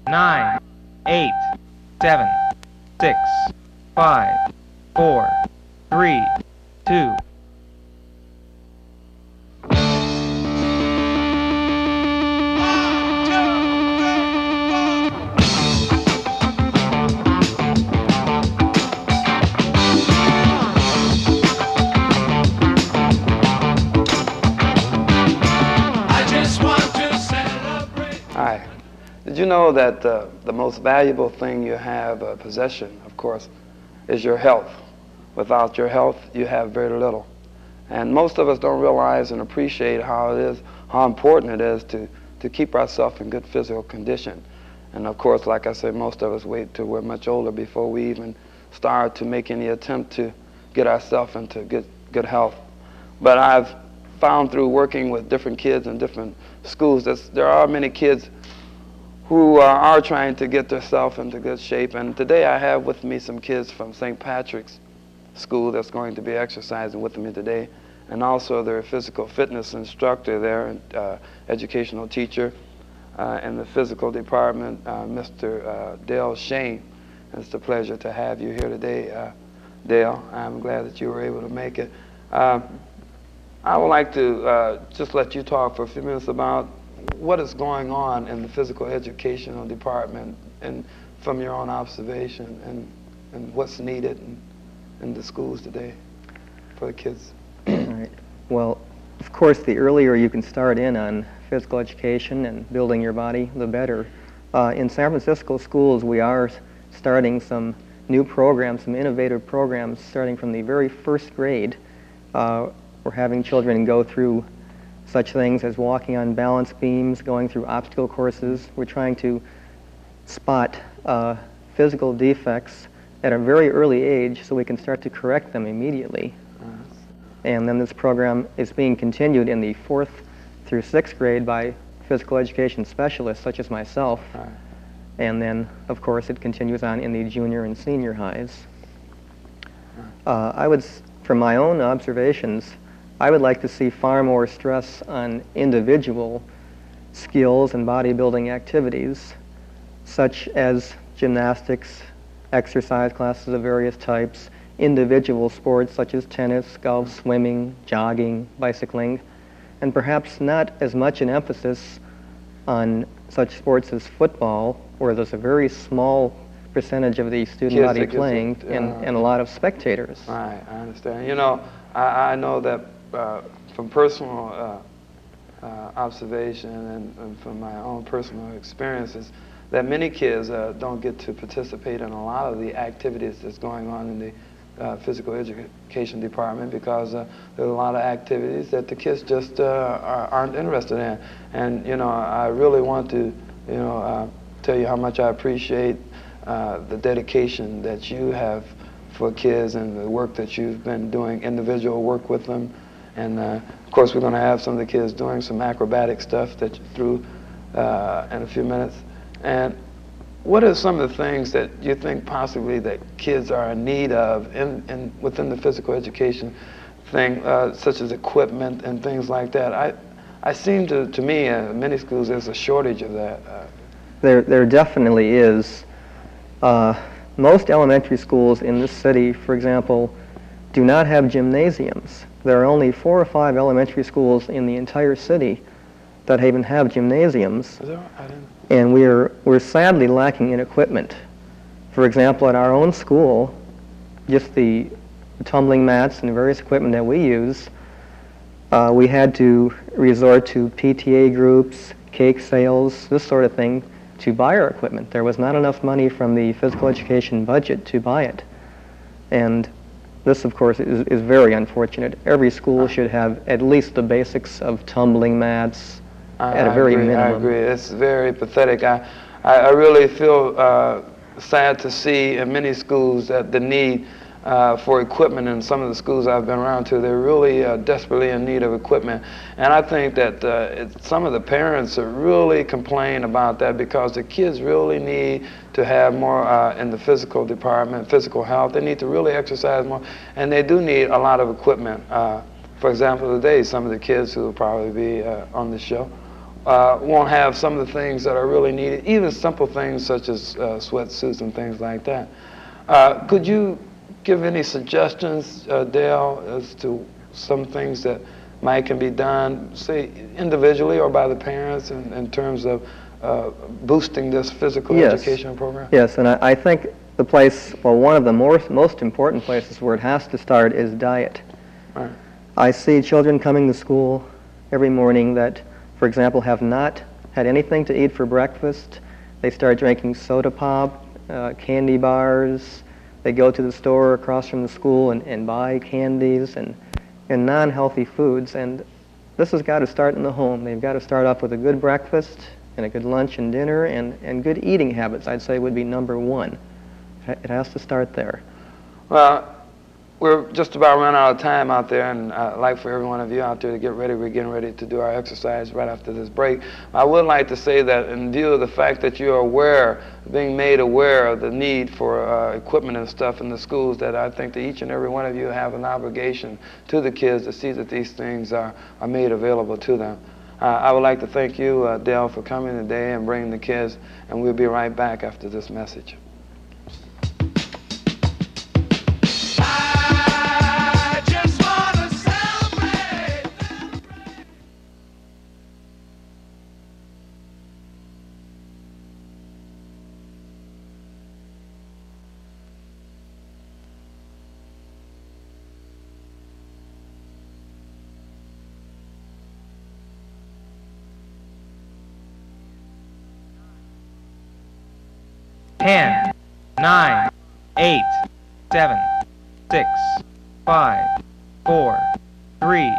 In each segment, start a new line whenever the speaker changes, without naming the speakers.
9, 8, 7, 6, 5, 4, 3, 2.
Hi. Did you know that the most valuable thing you have, a possession, of course, is your health? Without your health, you have very little. And most of us don't realize and appreciate how important it is to keep ourselves in good physical condition. And of course, like I said, most of us wait till we're much older before we even start to make any attempt to get ourselves into good health. But I've found through working with different kids in different schools that there are many kids who are trying to get themselves into good shape. And today I have with me some kids from St. Patrick's School that's going to be exercising with me today, and also their physical fitness instructor there, and educational teacher in the physical department, Mr. Dale Shane. It's a pleasure to have you here today, Dale. I'm glad that you were able to make it. I would like to just let you talk for a few minutes about what is going on in the physical educational department, and from your own observation, and what's needed in the schools today for the kids.
All right. Well, of course, the earlier you can start in on physical education and building your body, the better. In San Francisco schools, we are starting some new programs, some innovative programs, starting from the very first grade. We're having children go through such things as walking on balance beams, going through obstacle courses. We're trying to spot physical defects at a very early age so we can start to correct them immediately. And then this program is being continued in the 4th through 6th grade by physical education specialists such as myself. And then, of course, it continues on in the junior and senior highs. From my own observations, I would like to see far more stress on individual skills and bodybuilding activities, such as gymnastics, exercise classes of various types, individual sports such as tennis, golf, swimming, jogging, bicycling, and perhaps not as much an emphasis on such sports as football, where there's a very small percentage of the student body playing and a lot of spectators.
Right, I understand. You know, I know that from personal observation and from my own personal experiences, that many kids don't get to participate in a lot of the activities that's going on in the physical education department because there's a lot of activities that the kids just aren't interested in. And, you know, I really want to, you know, tell you how much I appreciate the dedication that you have for kids and the work that you've been doing, individual work with them. And of course, we're going to have some of the kids doing some acrobatic stuff that you threw in a few minutes. And what are some of the things that you think possibly that kids are in need of within the physical education thing, such as equipment and things like that? I seem to me, in many schools, there's a shortage of that.
There definitely is. Most elementary schools in this city, for example, do not have gymnasiums. There are only 4 or 5 elementary schools in the entire city that even have gymnasiums. And we're sadly lacking in equipment. For example, at our own school, just the tumbling mats and various equipment that we use, we had to resort to PTA groups, cake sales, this sort of thing, to buy our equipment. There was not enough money from the physical education budget to buy it. And this, of course, is very unfortunate. Every school should have at least the basics of tumbling mats at a very minimum.
I agree. It's very pathetic. I really feel sad to see in many schools that the need for equipment. In some of the schools I've been around to, they're really desperately in need of equipment. And I think that some of the parents are really complain about that because the kids really need to have more in the physical department, physical health. They need to really exercise more, and they do need a lot of equipment. For example, today, some of the kids who will probably be on the show won't have some of the things that are really needed, even simple things such as sweatsuits and things like that. Could you give any suggestions, Dale, as to some things that can be done, say, individually or by the parents in terms of boosting this physical education program?
Yes, and I think the place, well, one of the most important places where it has to start is diet.
Right.
I see children coming to school every morning that, for example, have not had anything to eat for breakfast. They start drinking soda pop, candy bars. They go to the store across from the school and buy candies and non-healthy foods. And this has got to start in the home. They've got to start off with a good breakfast and a good lunch and dinner, and good eating habits, I'd say, would be number one. It has to start there.
Well, we're just about run out of time out there, and I'd like for every one of you out there to get ready. We're getting ready to do our exercise right after this break. I would like to say that in view of the fact that you're aware, being made aware of the need for equipment and stuff in the schools, that I think that each and every one of you have an obligation to the kids to see that these things are made available to them. I would like to thank you, Dale, for coming today and bringing the kids, and we'll be right back after this message.
Ten, 9, 8, 7, 6, 5, 4, 3.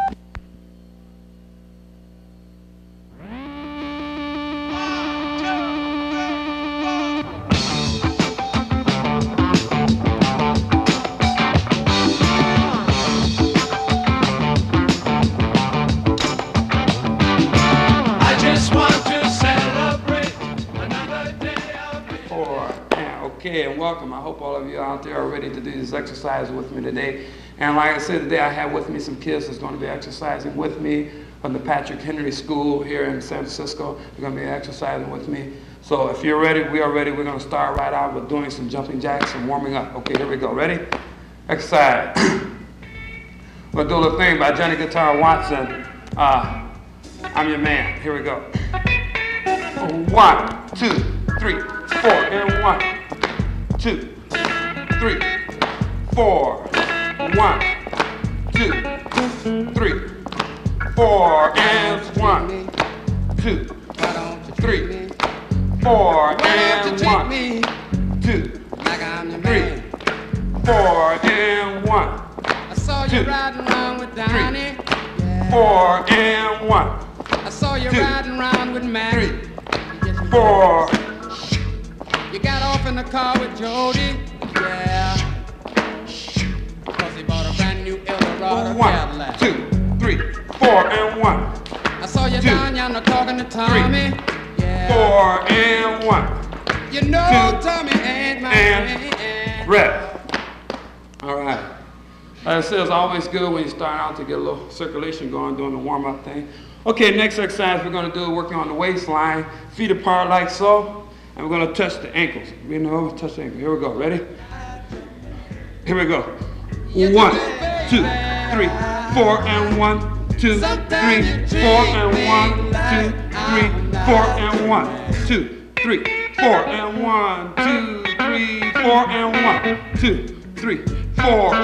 Okay, and welcome. I hope all of you out there are ready to do this exercise with me today. And like I said, today I have with me some kids that's going to be exercising with me from the Patrick Henry School here in San Francisco. They're going to be exercising with me. So if you're ready, we are ready. We're going to start right out with doing some jumping jacks and warming up. Okay, here we go. Ready? Exercise. We'll do a little thing by Johnny Guitar Watson. I'm Your Man. Here we go. 1, 2, 3, 4, and 1, 2, 3, 4, 1, 2, 3, 4, and 1, 2, 3, 4, and 1, 2, 3, 4, and 1.
I saw you riding around with Donnie.
4, and 1.
I saw you riding around with Matt.
4.
You got off in the car with Jody, yeah. Cause he bought a brand new Eldorado Cadillac.
1, 2, 3, 4, and 1.
I saw you down yonder talking to Tommy, yeah.
4, and 1.
You know Tommy ain't my man.
Rep. All right. Like I said, it's always good when you start out to get a little circulation going doing the warm-up thing. Okay, next exercise we're going to do, working on the waistline, feet apart like so. And we're going to touch the ankles. You know, touch the ankles. Here we go. Ready? Here we go. 1, 2, 3, 4, and 1, 2, 3, 4, and 1, 2, 3, 4, and 1, 2, 3, 4, and 1, 2, 3, 4, and 1, 2, 3, 4.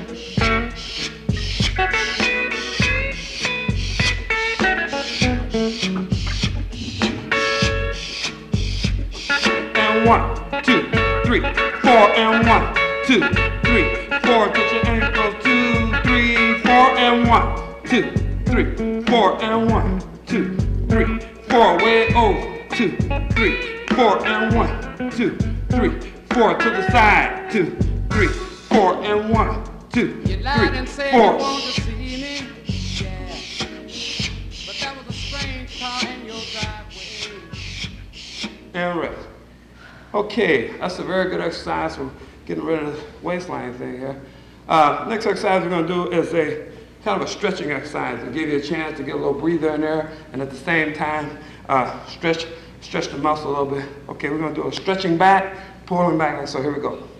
And 1, 2, 3, 4, and 1, 2, 3, 4. Touch your ankles. 2, 3, 4, and 1, 2, 3, 4, and 1, 2, 3, 4. Way over. 2, 3, 4, and 1, 2, 3, 4. To the side. 2, 3, 4, and 1, 2, 3, 4.
You said you want to see me, yeah. But that was a strange car in your driveway.
And rest. Okay, that's a very good exercise for getting rid of the waistline thing here. Next exercise we're going to do is a kind of a stretching exercise to give you a chance to get a little breather in there, and at the same time, stretch the muscle a little bit. Okay, we're going to do a stretching back, pulling back, and so here we go.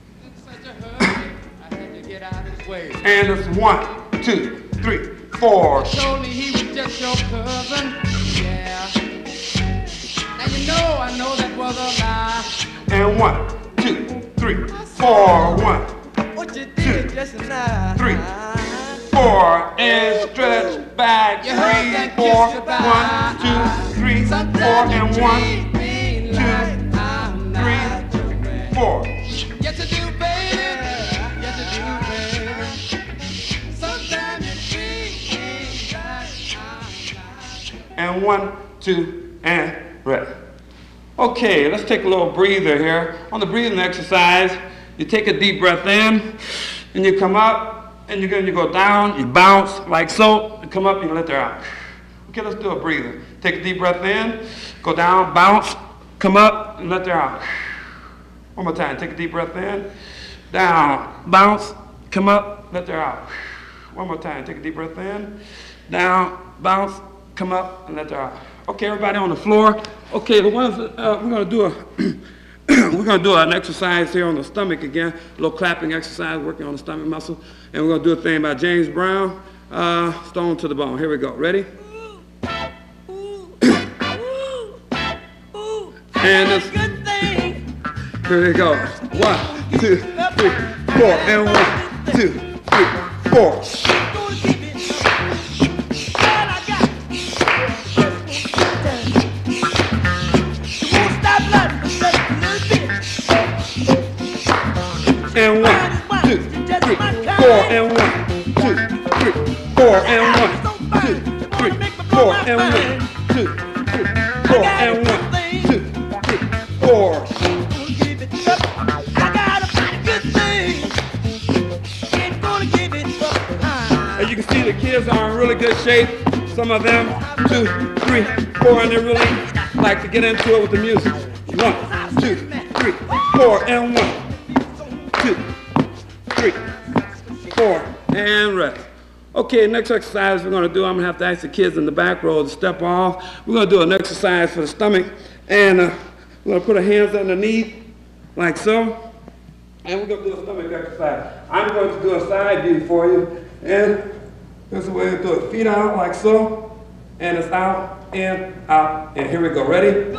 And it's 1, 2, 3, 4.
Told me he was just your cousin, yeah. Now you know, I know that was a lie.
And 1, 2, 3, 4. 1,
What you did just now.
3, 4, and stretch back.
You heard that
3, 4. 1, 2, 3, 4,
Sometimes
and
you
1,
treat me like I'm not your man.
4.
Yes, you do, baby. Yes, you do, baby. Sometimes you treat me like I'm not.
And 1, 2, and rest. Okay, let's take a little breather here. On the breathing exercise, you take a deep breath in, and you come up, and you go down, you bounce like so, you come up, and you let air out. Okay, let's do a breather. Take a deep breath in, go down, bounce, come up, and let air out. One more time, take a deep breath in, down, bounce, come up, let air out. One more time, take a deep breath in, down, bounce, come up, and let air out. Okay, everybody on the floor. Okay, the ones we're gonna do we're gonna do an exercise here on the stomach again, a little clapping exercise, working on the stomach muscle, and we're gonna do a thing by James Brown, Stone to the Bone. Here we go. Ready? And it's, here we go. 1, 2, 3, 4, and 1, 2, 3, 4. And 1, 2, 3, 4, and 1, 2, 3, 4, and 1, 2, 3, 4, and 1, 2, 3, 4, and 1, 2, 3, 4. As you can see, the kids are in really good shape. Some of them 2, 3, 4, and they really like to get into it with the music. 1, 2, 3, 4, and 1. 2, 3, 4, and rest. Okay, next exercise we're going to do, I'm going to have to ask the kids in the back row to step off. We're going to do an exercise for the stomach, and we're going to put our hands underneath, like so, and we're going to do a stomach exercise. I'm going to do a side view for you, and this is the way to do it. Feet out, like so, and it's out, and here we go. Ready?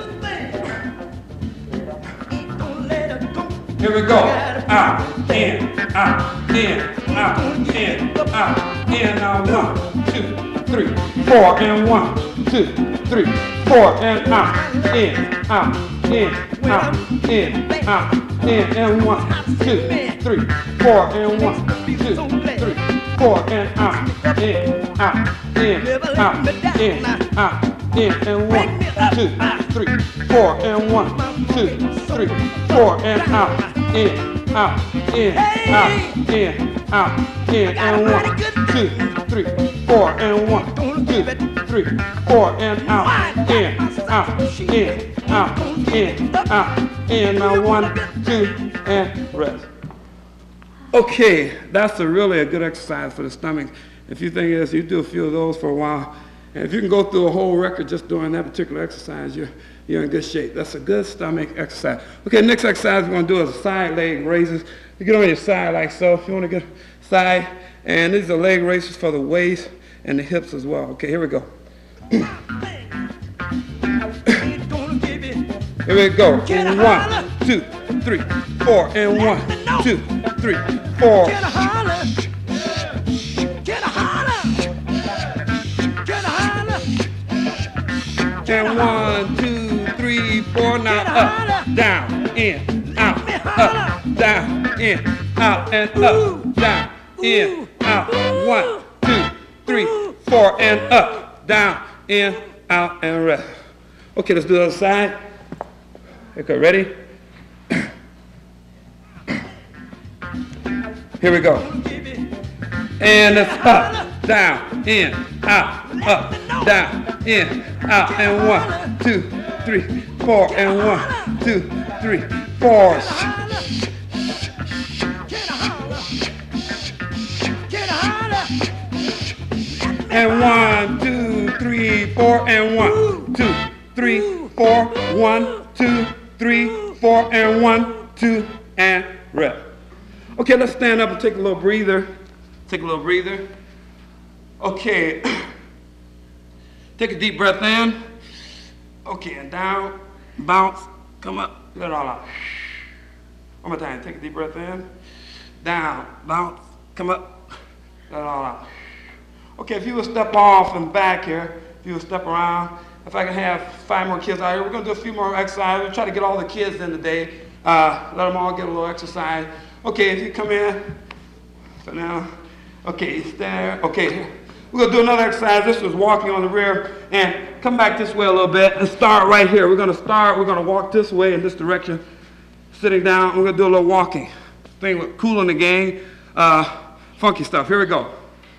Here we go. Out, in, out, in, out, in, out, in. Now 1, 2, 3, 4, and 1, 2, 3, 4, and out, in, out, in, out, in, out, in, and 1, 2, 3, 4, and 1, 2, 3, 4, and out, in, out, in, out, in, out, in, and 1, 2, 3, 4, and 1, 2, 3, 4, and out, in, out, in, out, in, out, in, and 1, 2, 3, 4, and 1, 2, 3, 4, and out, in, out, in, out, in, out, in. Now 1, 2, and rest. Okay, that's really a good exercise for the stomach. If you think this, you do a few of those for a while. And if you can go through a whole record just doing that particular exercise, you're in good shape. That's a good stomach exercise. Okay, next exercise we're going to do is side leg raises. You get on your side like so, if you want to get side. And these are leg raises for the waist and the hips as well. Okay, here we go. Here we go. 1, 2, 3, 4, and 1, 2, 3, 4. And 1, 2, 3, 4. Now up, down, in, out, up, down, in, out, and up, down, in, out. 1, 2, 3, 4, and up, down, in, out, and rest. Okay, let's do the other side. Okay, ready? Here we go. And it's up, down, in, out, up, down, in, out, and 1, 2, 3, 4, and 1, 2, 3, 4.
and 1, 2, 3, 4, and 1, 2, 3, 4, 1, 2, 3, 4, and 1, 2, and rest. Okay, let's stand up and take a little breather. Take a little breather. Okay. Take a deep breath in. Okay, and down, bounce, come up, let it all out. One more time, take a deep breath in. Down, bounce, come up, let it all out. Okay, if you will step off and back here, if you will step around, if I can have 5 more kids out here, we're going to do a few more exercises. We'll try to get all the kids in today. Let them all get a little exercise. Okay, if you come in, so now, okay, stand, okay. We're going to do another exercise. This is walking on the rear, and come back this way a little bit and start right here. We're going to walk this way in this direction, sitting down. We're going to do a little walking thing with Kool and the Gang, funky stuff. Here we go.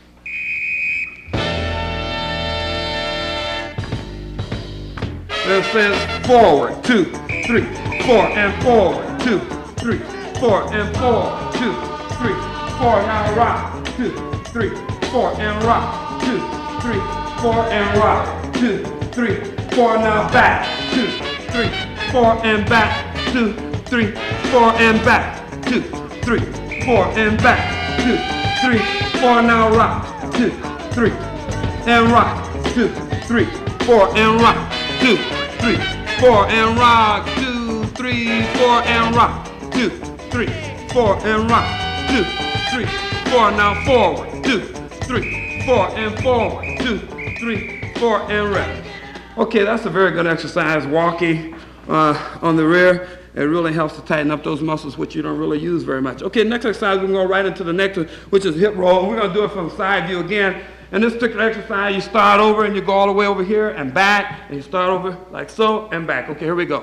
It says forward, 2, 3, 4, and forward, 2, 3, 4, and forward, 2, 3, 4, now rock, 2, 3, 4, and rock, 2, 3, 4, and rock, 2, 3, 4, now back, 2, 3, 4, and back, 2, 3, 4, and back, 2, 3, 4, and back, 2, 3, 4, now rock, 2, 3, and rock, 2, 3, 4, and rock, 2, 3, 4, and rock, 2, 3, 4, and rock, 2, 3, 4, and rock, 2, 3, 4, now forward, 2, 3, 4, and forward, 2, 3, 4, and rest. Okay, that's a very good exercise, walking on the rear. It really helps to tighten up those muscles, which you don't really use very much. Okay, next exercise, we're going to go right into the next one, which is hip roll. We're going to do it from the side view again. And this particular exercise, you start over and you go all the way over here and back, and you start over like so and back. Okay, here we go.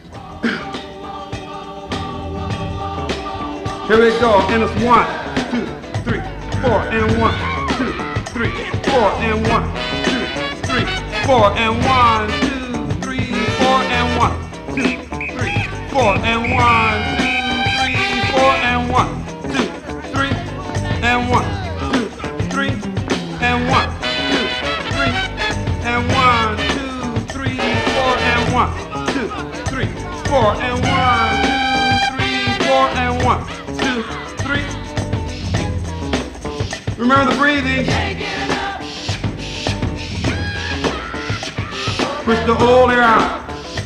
Here we go, and it's 1, 2, 3, 4, and 1, 2, 3, 4, and 1, 2, 3, 4, and 1, 2, 3, 4, and 1, 2, 3, 4, and 1, 2, 3, 4, and 1, 2, 3, and 1, 2, 3, and 1, 2, 3, and 1, 2, 3, 4, and 1, 2, 3, 4, and 1, 2, 3, 4, and 1, 2, 3. Remember the breathing. Push the whole air out.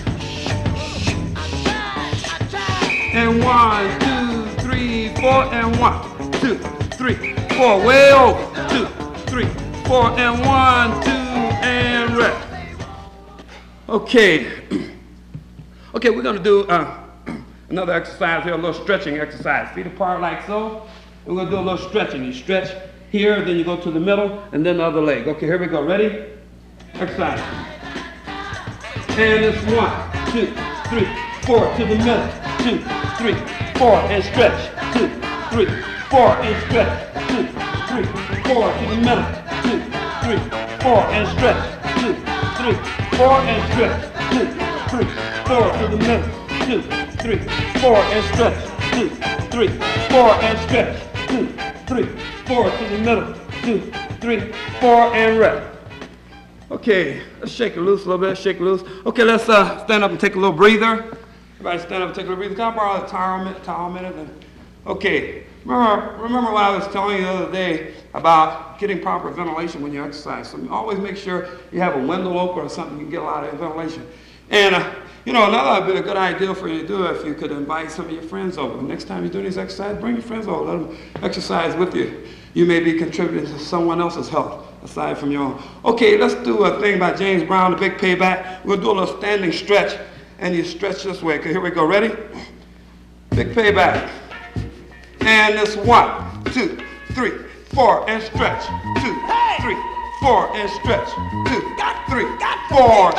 And 1, 2, 3, 4, and 1, 2, 3, 4. Way over. 2, 3, 4, and 1, 2, and rest. Okay. Okay, we're going to do another exercise here, a little stretching exercise. Feet apart like so. We're going to do a little stretching. You stretch here, then you go to the middle, and then the other leg. Okay, here we go. Ready? Exercise. And it's 1, 2, 3, 4 to the middle. 2, 3, 4, and stretch. 2, 3, 4, and stretch. 2, 3, 4 to the middle. 2, 3, 4, and stretch. 2, 3, 4, and stretch. 2, 3, 4 to the middle. 2, 3, 4, and stretch. 2, 3, 4, and stretch. 2, 3, 4 to the middle. 2, 3, 4, and rest. Okay, let's shake it loose a little bit. Shake it loose. Okay, let's stand up and take a little breather. Everybody stand up and take a little breather. Can I borrow the towel a minute? Okay. Remember what I was telling you the other day about getting proper ventilation when you exercise. So always make sure you have a window open or something you can get a lot of ventilation. And you know, another would be a good idea for you to do if you could invite some of your friends over. Next time you're doing these exercises, bring your friends over. Let them exercise with you. You may be contributing to someone else's health aside from your own. Okay, let's do a thing by James Brown, The Big Payback. We'll do a little standing stretch, and you stretch this way. Okay, here we go. Ready? Big Payback. And it's 1, 2, 3, 4, and stretch. 2, 3, 4, and stretch. 2, 3, 4.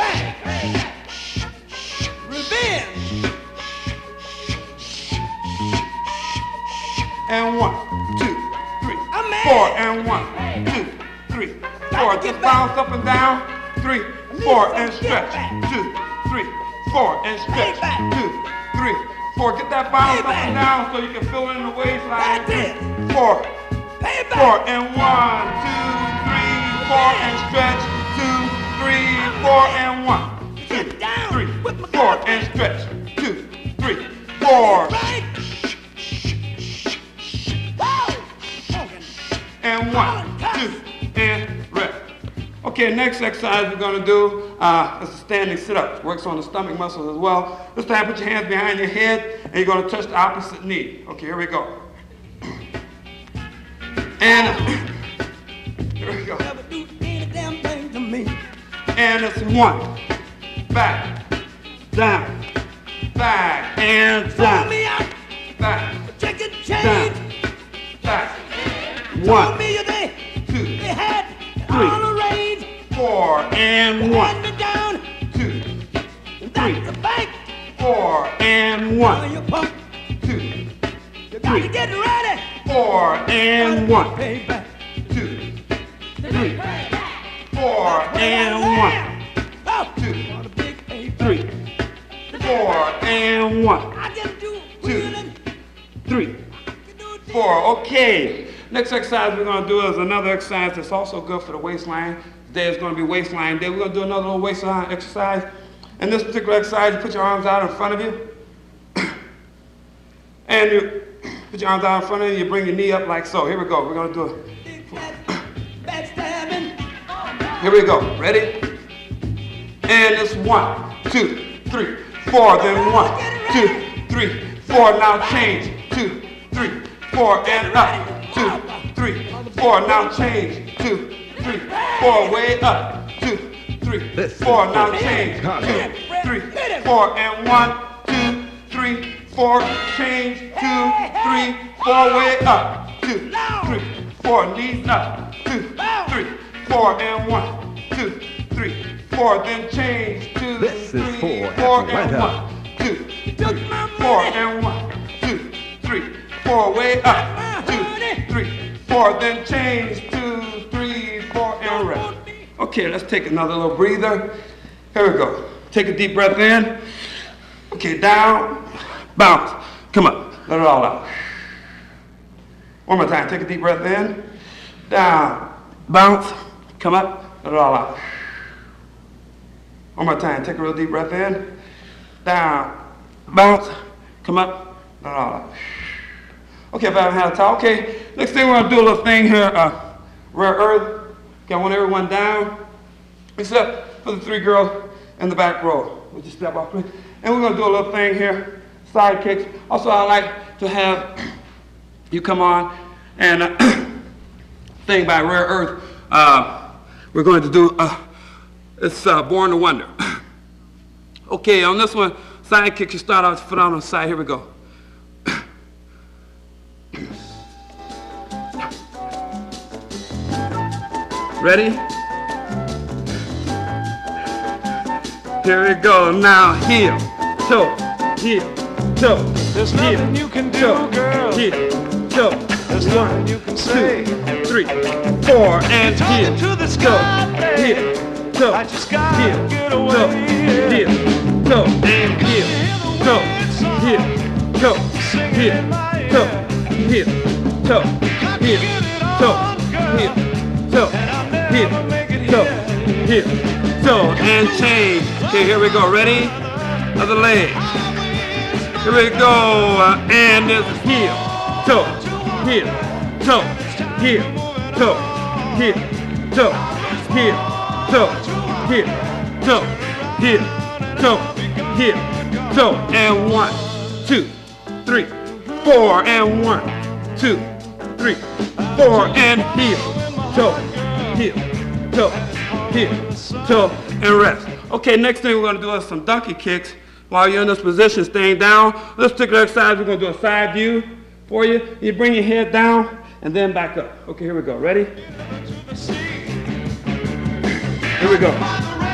Revenge.
And 1, 2, 3, 4, and 1, 2, 3, 4. Just bounce up and down. 3, 4, and stretch. 2, 3, 4, and stretch. 2, 3, 4. Get that bounce up and down so you can feel it in the waistline. 3, 4, 4, and 1, 2, 3, 4, and stretch. 2, 3, 4, and 1, 2, 3, 4, and stretch. 2, 3, 4. And 1, 2, and rest. Okay, next exercise we're going to do is a standing sit-up. Works on the stomach muscles as well. This time, put your hands behind your head, and you're going to touch the opposite knee. Okay, here we go. And here we go. And it's 1, back, down, back, and down, back, down, back. 1, 2, 3, 4, and 1, 2, 3, 4, and 1, 2, 3, 4, and 1, 2, 3, 4, and 1, 2, 3, 4, and 1, 2, 3, 4. Okay. Next exercise we're going to do is another exercise that's also good for the waistline. Today is going to be waistline day. We're going to do another little waistline exercise. In this particular exercise, you put your arms out in front of you. And you put your arms out in front of you, you bring your knee up like so. Here we go. We're going to do it. Here we go. Ready? And it's 1, 2, 3, 4. Then 1, 2, 3, 4. Now change. 2, 3, 4. And up. 2, 3, 4. Now change. 2, 3, 4. Way up. 2, 3, 4. Now change. 2, 3, 4. And 1, 2, 3, 4. Change. 2, 3, 4. Way up. 2, 3, 4. Knees up. 2, 3, 4. And 1, 2, 3, 4. Then change. 2, 3, 4. And 1, 2, 3, 4. And 1, 2, 3, 4. Way up. 2, 3, 4. Then change. 2, 3, 4. And rest. Okay, let's take another little breather. Here we go. Take a deep breath in. Okay, down, bounce. Come up. Let it all out. One more time. Take a deep breath in. Down, bounce. Come up. Let it all out. One more time. Take a real deep breath in. Down, bounce. Come up. Let it all out. Okay, if I haven't had a towel. Okay, next thing we're going to do a little thing here. Rare earth. Okay, I want everyone down. Except for the 3 girls in the back row. We'll just step off, please. And we're going to do a little thing here. Side kicks. Also, I like to have you come on and thing by Rare Earth. We're going to do, it's Born to Wonder. Okay, on this one, side kick, you start out, foot on the side. Here we go. Ready? Here we go. Now heel, toe, heel, toe.
There's nothing you can do,
toe,
girl.
heel, toe.
There's nothing you can say.
2, 3, 4, and heel,
to the
toe,
sky, babe.
heel, toe,
I just gotta
heel,
get
toe,
away.
heel, toe, and heel, toe, heel, toe, heel, toe, heel, toe, heel, toe, heel, toe, heel, toe, heel, toe, and change. Okay, here we go. Ready? Other leg. Here we go. And it's heel, toe, heel, toe, heel, toe, heel, toe, heel, toe, heel, toe, heel, toe, heel, toe, and 1, 2, 3, 4, and 1, 2, 3, 4, and heel, toe, heel, toe, heel, toe, and rest. Okay, next thing we're going to do is some donkey kicks while you're in this position, staying down. This particular exercise, we're going to do a side view for you. You bring your head down and then back up. Okay, here we go. Ready? Here we go.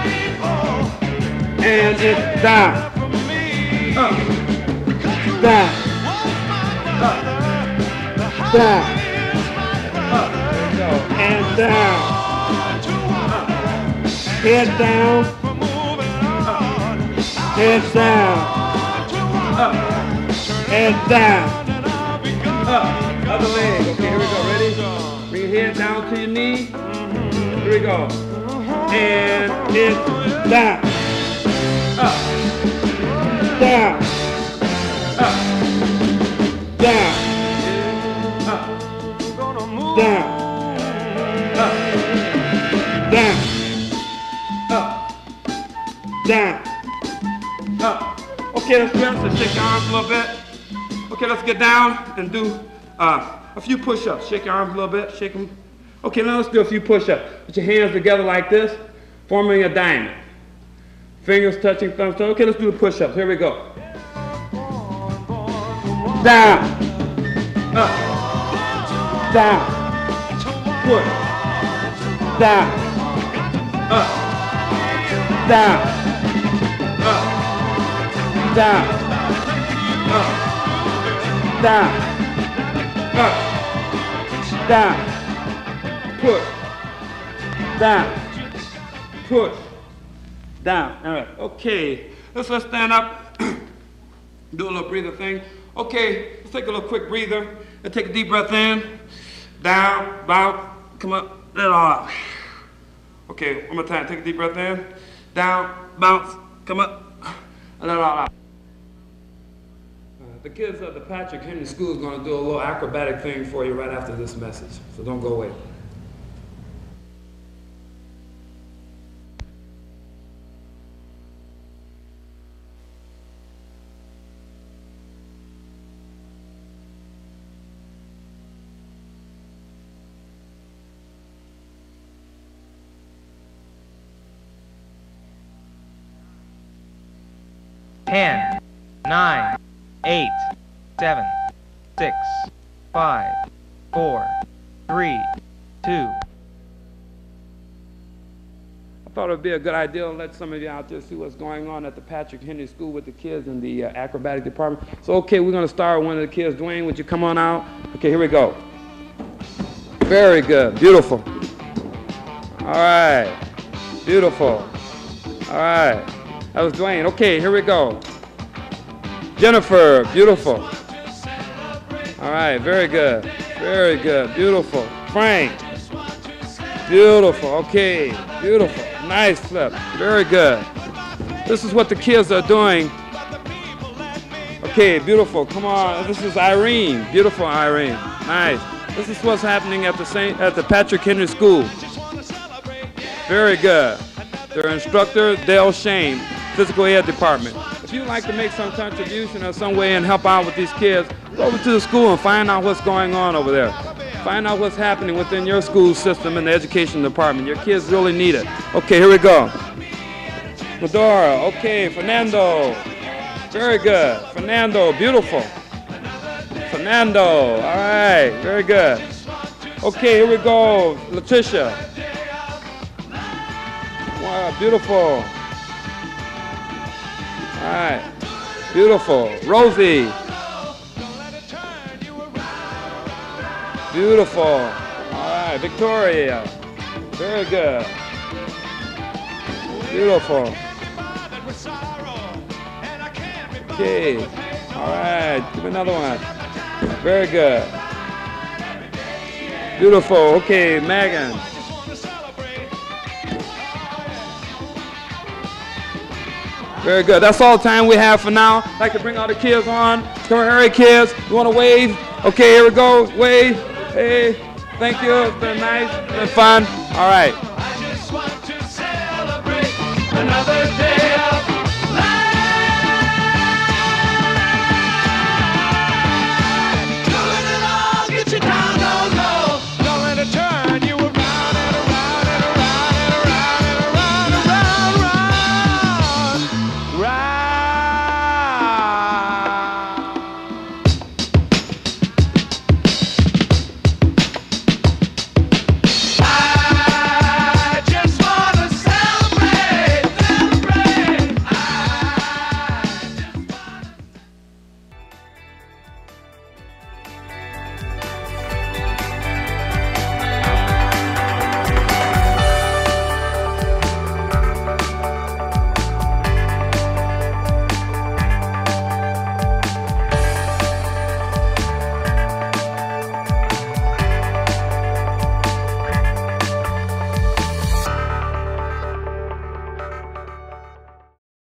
And it's down, up, down, up, down, up, and down, up, head down, up, head down, up, and down, up, other leg. Okay, here we go. Ready? Bring your head down to your knee. Here we go. And it's down. Up. Down. Up. Down. Up. Down. Up. Down. Up. Down. Up. Okay, let's rest and shake your arms a little bit. Okay, let's get down and do a few push-ups. Shake your arms a little bit, shake them. Okay, now let's do a few push-ups. Put your hands together like this, forming a diamond. Fingers touching, thumbs touching. Okay, let's do the push-ups. Here we go. Down. Up. Down. Push. Down. Up. Down. Up. Down. Up. Down. Up. Down. Push. Down. Push. Down. All right. Okay. Let's stand up. Do a little breather thing. Okay. Let's take a little quick breather. And take a deep breath in. Down. Bounce. Come up. Let it all out. Okay. One more time. Take a deep breath in. Down. Bounce. Come up. And let it all out. The kids at the Patrick Henry School is going to do a little acrobatic thing for you right after this message. So don't go away.
Ten, 9, 8, 7, 6, 5, 4, 3, 2.
I thought it would be a good idea to let some of you out there see what's going on at the Patrick Henry School with the kids in the acrobatic department. So, okay, we're going to start with one of the kids. Dwayne, would you come on out? Okay, here we go. Very good. Beautiful. All right. Beautiful. All right. That was Dwayne. Okay, here we go. Jennifer, beautiful. All right, very good. Very good. Beautiful. Frank. Beautiful. Okay, beautiful. Nice flip. Very good. This is what the kids are doing. Okay, beautiful. Come on. This is Irene. Beautiful, Irene. Nice. This is what's happening at the Patrick Henry School. Very good. Their instructor, Dale Shane, Physical Ed Department. If you'd like to make some contribution or some way and help out with these kids, go over to the school and find out what's going on over there. Find out what's happening within your school system and the education department. Your kids really need it. Okay, here we go. Medora, okay, Fernando. Very good. Fernando, beautiful. Fernando, all right, very good. Okay, here we go. Letitia. Wow, beautiful. All right, beautiful. Rosie. Beautiful. All right, Victoria. Very good. Beautiful. Okay. All right, give me another one. Very good. Beautiful. Okay, Megan. Very good. That's all the time we have for now. I'd like to bring all the kids on. Come on, hurry, kids. You want to wave? Okay, here we go. Wave. Hey, thank you. It's been nice. It's been fun. All right.
I just want to celebrate another day.